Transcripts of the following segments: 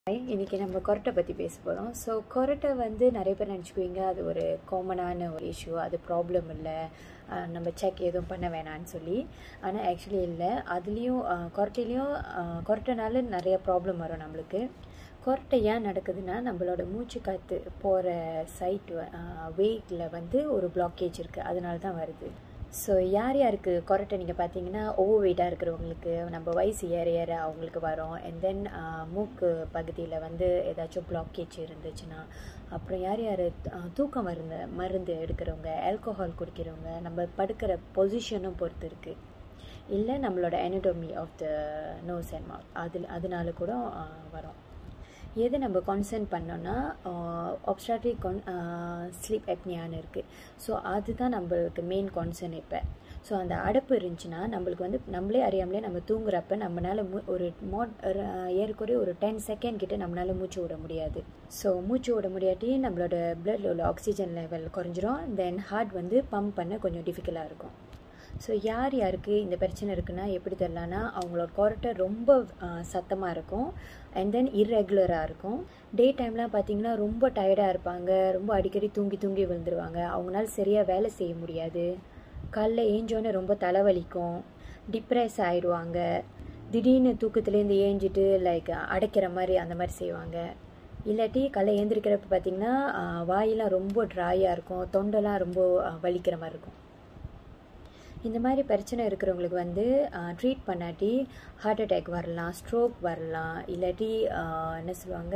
இன்னைக்கு நம்ம கொரட்டை பற்றி பேச போகிறோம். ஸோ கொரட்டை வந்து நிறைய பேர் நினச்சிக்குவீங்க அது ஒரு காமனான ஒரு இஷ்யூ, அது ப்ராப்ளம் இல்லை, நம்ம செக் எதுவும் பண்ண வேணான்னு சொல்லி. ஆனால் ஆக்சுவலி இல்லை, அதுலேயும் கொரட்டைனால நிறைய ப்ராப்ளம் வரும் நம்மளுக்கு. கொரட்டை ஏன் நடக்குதுன்னா நம்மளோட மூச்சு காற்று போகிற சைட் வேக்கில் வந்து ஒரு பிளாக்கேஜ் இருக்குது, அதனால தான் வருது. ஸோ யார் யாருக்கு கொரட்டை நீங்கள் பார்த்தீங்கன்னா ஓவர் வெயிட்டாக இருக்கிறவங்களுக்கு, நம்ம வயசு ஏற ஏற அவங்களுக்கு வரும். அண்ட் தென் மூக்கு பகுதியில் வந்து ஏதாச்சும் பிளாக்கேஜ் இருந்துச்சுன்னா, அப்புறம் யார் யார் தூக்கம் மருந்து எடுக்கிறவங்க, ஆல்கோஹால் குடிக்கிறவங்க, நம்ம படுக்கிற பொசிஷனும் பொறுத்து இருக்குது, இல்லை நம்மளோட anatomy of the nose and mouth அதனால கூட வரும். எது நம்ம கான்சன்ட் பண்ணோன்னா obstructive ஸ்லீப் apneaன்னு இருக்குது. ஸோ அதுதான் நம்மளுக்கு மெயின் கான்சர்ன் இப்போ. ஸோ அந்த அடைப்பு இருந்துச்சுன்னா நம்மளுக்கு வந்து நம்மளே அறியாமலே நம்ம தூங்குறப்ப நம்மளால் ஏறக்குறைய ஒரு 10 செகண்ட் கிட்ட நம்மளால் மூச்சு விட முடியாது. ஸோ மூச்சு விட முடியாட்டி நம்மளோட பிளட்டில் உள்ள ஆக்சிஜன் லெவல் குறைஞ்சிரும். தென் ஹார்ட் வந்து பம்ப் பண்ண கொஞ்சம் டிஃபிகல்ட்டாக இருக்கும். ஸோ யார் யாருக்கு இந்த பிரச்சனை இருக்குன்னா எப்படி தெரியலனா, அவங்களோட கொரட்டை ரொம்ப சத்தமாக இருக்கும், அண்ட் தென் இர்ரெகுலராக இருக்கும். டே டைம்லாம் பார்த்திங்கன்னா ரொம்ப டயர்டாக இருப்பாங்க, ரொம்ப அடிக்கடி தூங்கி விழுந்துருவாங்க, அவங்களால சரியாக வேலை செய்ய முடியாது, காலைல ஏஞ்சோன்னே ரொம்ப தலைவலிக்கும், டிப்ரெஸ் ஆயிடுவாங்க, திடீர்னு தூக்கத்துலேருந்து ஏஞ்சிட்டு லைக் அடைக்கிற மாதிரி அந்த மாதிரி செய்வாங்க. இல்லாட்டி காலைல ஏந்திரிக்கிறப்ப பார்த்திங்கன்னா வாயெல்லாம் ரொம்ப ட்ராயாக இருக்கும், தொண்டெல்லாம் ரொம்ப வலிக்கிற மாதிரி இருக்கும். இந்த மாதிரி பிரச்சனை இருக்கிறவங்களுக்கு வந்து ட்ரீட் பண்ணாட்டி ஹார்ட் அட்டாக் வரலாம், ஸ்ட்ரோக் வரலாம், இல்லாட்டி என்ன சொல்லுவாங்க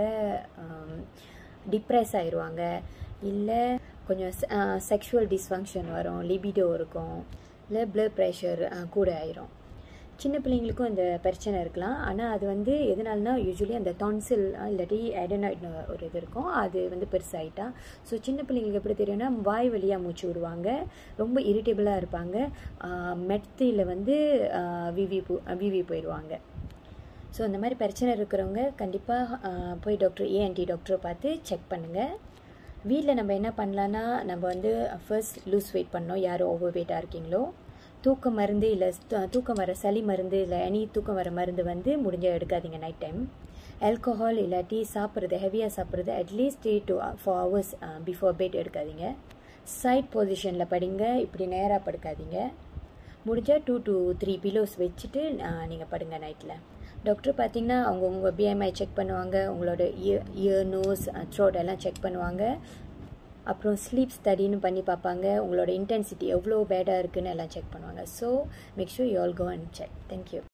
டிப்ரெஸ் ஆயிடுவாங்க, இல்லை கொஞ்சம் செக்ஷுவல் டிஸ்ஃபங்க்ஷன் வரும், லிபிடோ இருக்கும், இல்லை பிளட் ப்ரெஷர் கூட ஆயிரும். சின்ன பிள்ளைங்களுக்கும் இந்த பிரச்சனை இருக்கலாம். ஆனால் அது வந்து எதனாலனா யூஸ்வலி அந்த டான்சில் இல்லாட்டி அடெனாய்டு ஒரு இது இருக்கும், அது வந்து பெருசாகிட்டா. ஸோ சின்ன பிள்ளைங்களுக்கு எப்படி தெரியும்னா வாய் வழியாக மூச்சு விடுவாங்க, ரொம்ப இரிட்டபிளாக இருப்பாங்க, மெத்தையில் வந்து விவி போயிடுவாங்க. ஸோ அந்த மாதிரி பிரச்சனை இருக்கிறவங்க கண்டிப்பாக போய் ஏஎன்டி டாக்டரை பார்த்து செக் பண்ணுங்கள். வீட்டில் நம்ம என்ன பண்ணலான்னா, நம்ம வந்து ஃபர்ஸ்ட் லூஸ் வெயிட் பண்ணோம், யார் ஓவர் வெயிட்டாக இருக்கீங்களோ, தூக்க மருந்து இல்லை தூக்கம் வர சளி மருந்து இல்லை எனி தூக்கம் வர மருந்து வந்து முடிஞ்சால் எடுக்காதீங்க நைட் டைம். ஆல்கோஹால் இல்லாட்டி சாப்பிட்றது ஹெவியாக சாப்பிட்றது at least 3 to 4 hours before bed எடுக்காதீங்க. சைட் பொசிஷனில் படுங்க, இப்படி நேராக படுக்காதீங்க. முடிஞ்சால் 2 to 3 பில்லோஸ் வச்சுட்டு நீங்கள் படுங்க நைட்டில். டாக்டர் பார்த்தீங்கன்னா அவங்க உங்கள் பிஎம்ஐ செக் பண்ணுவாங்க, உங்களோட இயர் நோஸ் த்ரோட் எல்லாம் செக் பண்ணுவாங்க, அப்புறம் ஸ்லீப் ஸ்டடின்னு பண்ணி பார்ப்பாங்க, உங்களோட இன்டென்சிட்டி எவ்வளோ பேடாக இருக்குதுன்னு எல்லாம் செக் பண்ணுவாங்க. So make sure you all go and check. Thank you.